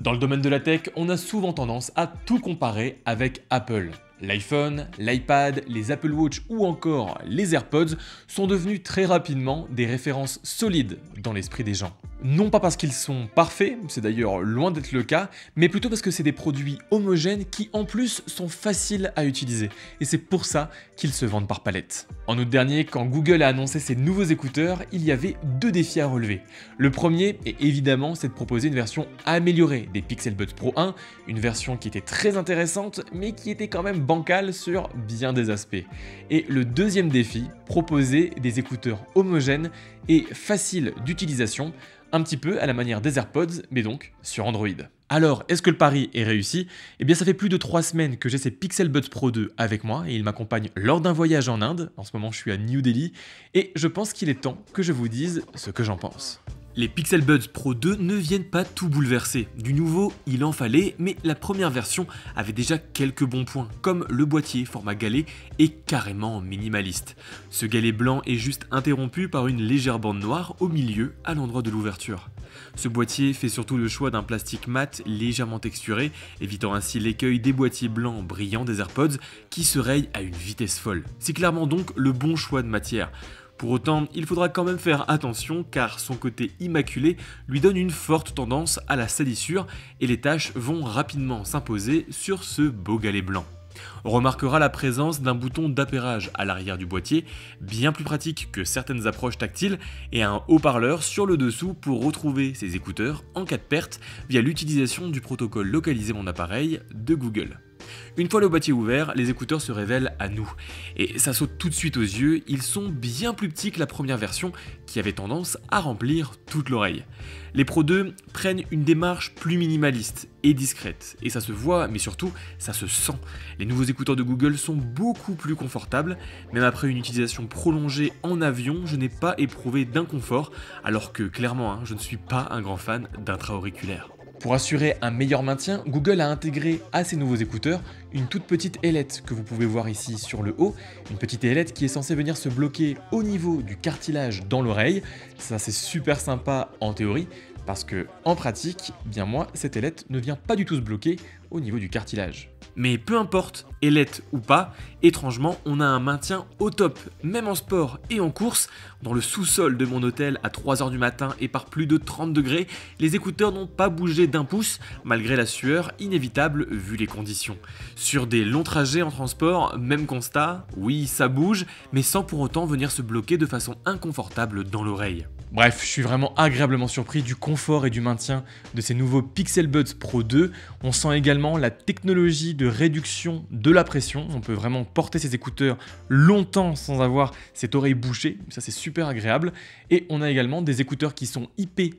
Dans le domaine de la tech, on a souvent tendance à tout comparer avec Apple. L'iPhone, l'iPad, les Apple Watch ou encore les AirPods sont devenus très rapidement des références solides dans l'esprit des gens. Non pas parce qu'ils sont parfaits, c'est d'ailleurs loin d'être le cas, mais plutôt parce que c'est des produits homogènes qui en plus sont faciles à utiliser. Et c'est pour ça qu'ils se vendent par palette. En août dernier, quand Google a annoncé ses nouveaux écouteurs, il y avait deux défis à relever. Le premier, et évidemment, c'est de proposer une version améliorée des Pixel Buds Pro 1, une version qui était très intéressante, mais qui était quand même bancale sur bien des aspects. Et le deuxième défi, proposer des écouteurs homogènes et faciles d'utilisation, un petit peu à la manière des AirPods, mais donc sur Android. Alors, est-ce que le pari est réussi? Eh bien, ça fait plus de 3 semaines que j'ai ces Pixel Buds Pro 2 avec moi et ils m'accompagnent lors d'un voyage en Inde. En ce moment, je suis à New Delhi et je pense qu'il est temps que je vous dise ce que j'en pense. Les Pixel Buds Pro 2 ne viennent pas tout bouleverser. Du nouveau, il en fallait, mais la première version avait déjà quelques bons points, comme le boîtier format galet est carrément minimaliste. Ce galet blanc est juste interrompu par une légère bande noire au milieu à l'endroit de l'ouverture. Ce boîtier fait surtout le choix d'un plastique mat légèrement texturé, évitant ainsi l'écueil des boîtiers blancs brillants des AirPods qui se rayent à une vitesse folle. C'est clairement donc le bon choix de matière. Pour autant, il faudra quand même faire attention car son côté immaculé lui donne une forte tendance à la salissure et les taches vont rapidement s'imposer sur ce beau galet blanc. On remarquera la présence d'un bouton d'appairage à l'arrière du boîtier, bien plus pratique que certaines approches tactiles, et un haut-parleur sur le dessous pour retrouver ses écouteurs en cas de perte via l'utilisation du protocole localisé mon appareil de Google. Une fois le boîtier ouvert, les écouteurs se révèlent à nous. Et ça saute tout de suite aux yeux, ils sont bien plus petits que la première version qui avait tendance à remplir toute l'oreille. Les Pro 2 prennent une démarche plus minimaliste et discrète. Et ça se voit, mais surtout, ça se sent. Les nouveaux écouteurs de Google sont beaucoup plus confortables. Même après une utilisation prolongée en avion, je n'ai pas éprouvé d'inconfort, alors que clairement, je ne suis pas un grand fan d'intra-auriculaires. Pour assurer un meilleur maintien, Google a intégré à ces nouveaux écouteurs une toute petite ailette que vous pouvez voir ici sur le haut, une petite ailette qui est censée venir se bloquer au niveau du cartilage dans l'oreille. Ça c'est super sympa en théorie parce que en pratique, bien moi, cette ailette ne vient pas du tout se bloquer au niveau du cartilage. Mais peu importe, ailette ou pas, étrangement, on a un maintien au top, même en sport et en course. Dans le sous-sol de mon hôtel à 3h du matin et par plus de 30 degrés, les écouteurs n'ont pas bougé d'un pouce, malgré la sueur inévitable vu les conditions. Sur des longs trajets en transport, même constat, oui ça bouge, mais sans pour autant venir se bloquer de façon inconfortable dans l'oreille. Bref, je suis vraiment agréablement surpris du confort et du maintien de ces nouveaux Pixel Buds Pro 2. On sent également la technologie de réduction de la pression. On peut vraiment porter ces écouteurs longtemps sans avoir cette oreille bouchée. Ça, c'est super agréable. Et on a également des écouteurs qui sont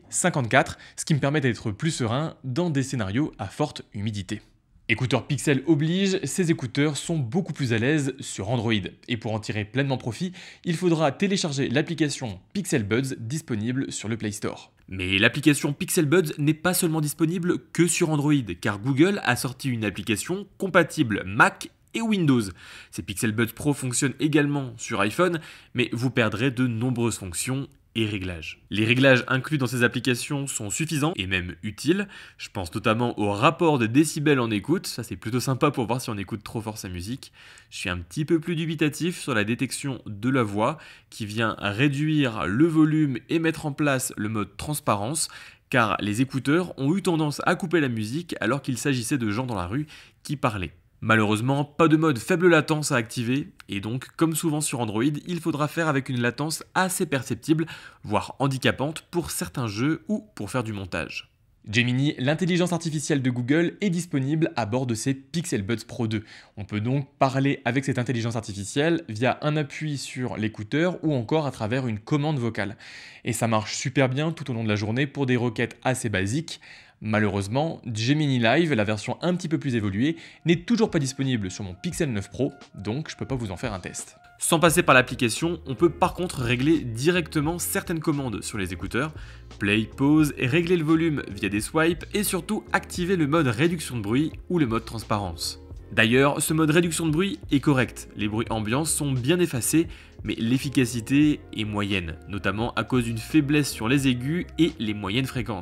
IP54, ce qui me permet d'être plus serein dans des scénarios à forte humidité. Écouteurs Pixel oblige, ces écouteurs sont beaucoup plus à l'aise sur Android. Et pour en tirer pleinement profit, il faudra télécharger l'application Pixel Buds disponible sur le Play Store. Mais l'application Pixel Buds n'est pas seulement disponible que sur Android, car Google a sorti une application compatible Mac et Windows. Ces Pixel Buds Pro fonctionnent également sur iPhone, mais vous perdrez de nombreuses fonctions et réglages. Les réglages inclus dans ces applications sont suffisants et même utiles. Je pense notamment au rapport de décibels en écoute, ça c'est plutôt sympa pour voir si on écoute trop fort sa musique. Je suis un petit peu plus dubitatif sur la détection de la voix qui vient réduire le volume et mettre en place le mode transparence, car les écouteurs ont eu tendance à couper la musique alors qu'il s'agissait de gens dans la rue qui parlaient. Malheureusement, pas de mode faible latence à activer, et donc, comme souvent sur Android, il faudra faire avec une latence assez perceptible, voire handicapante pour certains jeux ou pour faire du montage. Gemini, l'intelligence artificielle de Google, est disponible à bord de ces Pixel Buds Pro 2. On peut donc parler avec cette intelligence artificielle via un appui sur l'écouteur ou encore à travers une commande vocale. Et ça marche super bien tout au long de la journée pour des requêtes assez basiques. Malheureusement, Gemini Live, la version un petit peu plus évoluée, n'est toujours pas disponible sur mon Pixel 9 Pro, donc je peux pas vous en faire un test. Sans passer par l'application, on peut par contre régler directement certaines commandes sur les écouteurs, play, pause, et régler le volume via des swipes et surtout activer le mode réduction de bruit ou le mode transparence. D'ailleurs, ce mode réduction de bruit est correct, les bruits ambiants sont bien effacés, mais l'efficacité est moyenne, notamment à cause d'une faiblesse sur les aigus et les moyennes fréquences.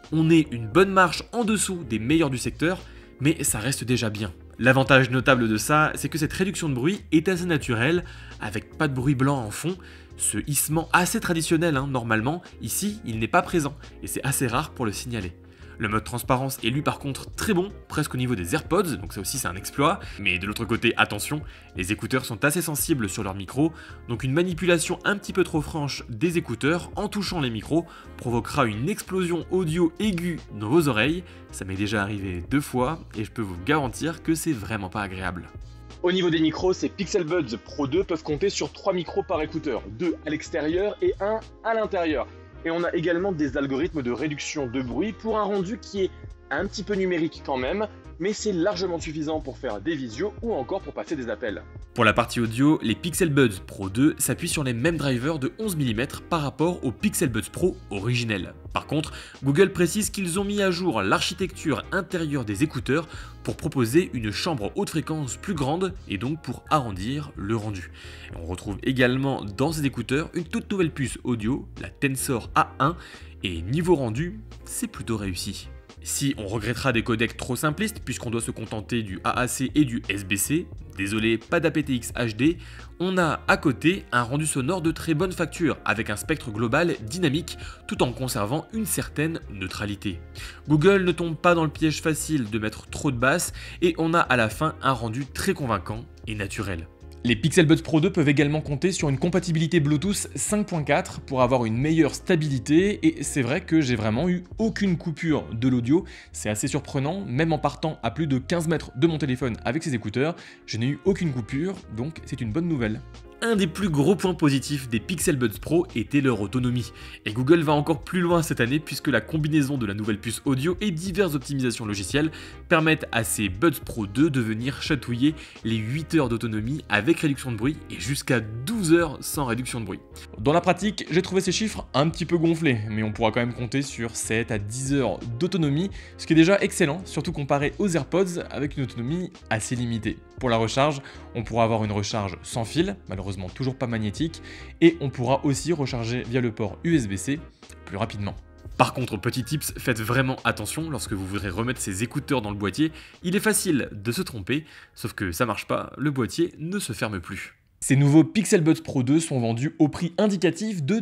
On est une bonne marche en dessous des meilleurs du secteur, mais ça reste déjà bien. L'avantage notable de ça, c'est que cette réduction de bruit est assez naturelle, avec pas de bruit blanc en fond. Ce hissement assez traditionnel, normalement, ici, il n'est pas présent, et c'est assez rare pour le signaler. Le mode transparence est lui par contre très bon, presque au niveau des AirPods, donc ça aussi c'est un exploit. Mais de l'autre côté, attention, les écouteurs sont assez sensibles sur leur micro, donc une manipulation un petit peu trop franche des écouteurs en touchant les micros provoquera une explosion audio aiguë dans vos oreilles. Ça m'est déjà arrivé 2 fois, et je peux vous garantir que c'est vraiment pas agréable. Au niveau des micros, ces Pixel Buds Pro 2 peuvent compter sur 3 micros par écouteur, 2 à l'extérieur et 1 à l'intérieur. Et on a également des algorithmes de réduction de bruit pour un rendu qui est un petit peu numérique quand même, mais c'est largement suffisant pour faire des visios ou encore pour passer des appels. Pour la partie audio, les Pixel Buds Pro 2 s'appuient sur les mêmes drivers de 11 mm par rapport aux Pixel Buds Pro originels. Par contre, Google précise qu'ils ont mis à jour l'architecture intérieure des écouteurs pour proposer une chambre haute fréquence plus grande et donc pour arrondir le rendu. Et on retrouve également dans ces écouteurs une toute nouvelle puce audio, la Tensor A1, et niveau rendu, c'est plutôt réussi. Si on regrettera des codecs trop simplistes puisqu'on doit se contenter du AAC et du SBC, désolé, pas d'aptX HD, on a à côté un rendu sonore de très bonne facture avec un spectre global dynamique tout en conservant une certaine neutralité. Google ne tombe pas dans le piège facile de mettre trop de basses et on a à la fin un rendu très convaincant et naturel. Les Pixel Buds Pro 2 peuvent également compter sur une compatibilité Bluetooth 5.4 pour avoir une meilleure stabilité, et c'est vrai que j'ai vraiment eu aucune coupure de l'audio, c'est assez surprenant, même en partant à plus de 15 mètres de mon téléphone avec ces écouteurs, je n'ai eu aucune coupure, donc c'est une bonne nouvelle. Un des plus gros points positifs des Pixel Buds Pro était leur autonomie. Et Google va encore plus loin cette année puisque la combinaison de la nouvelle puce audio et diverses optimisations logicielles permettent à ces Buds Pro 2 de venir chatouiller les 8 heures d'autonomie avec réduction de bruit et jusqu'à 12 heures sans réduction de bruit. Dans la pratique, j'ai trouvé ces chiffres un petit peu gonflés, mais on pourra quand même compter sur 7 à 10 heures d'autonomie, ce qui est déjà excellent, surtout comparé aux AirPods avec une autonomie assez limitée. Pour la recharge, on pourra avoir une recharge sans fil, malheureusement toujours pas magnétique, et on pourra aussi recharger via le port USB-C plus rapidement. Par contre, petit tips, faites vraiment attention lorsque vous voudrez remettre ces écouteurs dans le boîtier, il est facile de se tromper, sauf que ça marche pas, le boîtier ne se ferme plus. Ces nouveaux Pixel Buds Pro 2 sont vendus au prix indicatif de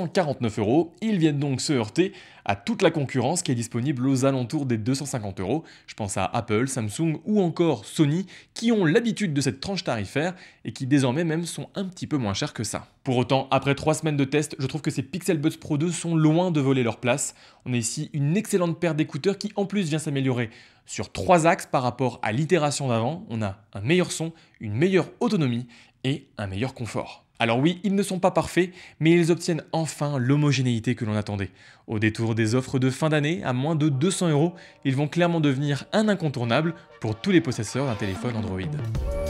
249 €. Ils viennent donc se heurter à toute la concurrence qui est disponible aux alentours des 250 €. Je pense à Apple, Samsung ou encore Sony qui ont l'habitude de cette tranche tarifaire et qui désormais même sont un petit peu moins chers que ça. Pour autant, après 3 semaines de test, je trouve que ces Pixel Buds Pro 2 sont loin de voler leur place. On a ici une excellente paire d'écouteurs qui en plus vient s'améliorer sur 3 axes par rapport à l'itération d'avant. On a un meilleur son, une meilleure autonomie et un meilleur confort. Alors oui, ils ne sont pas parfaits, mais ils obtiennent enfin l'homogénéité que l'on attendait. Au détour des offres de fin d'année, à moins de 200 €, ils vont clairement devenir un incontournable pour tous les possesseurs d'un téléphone Android.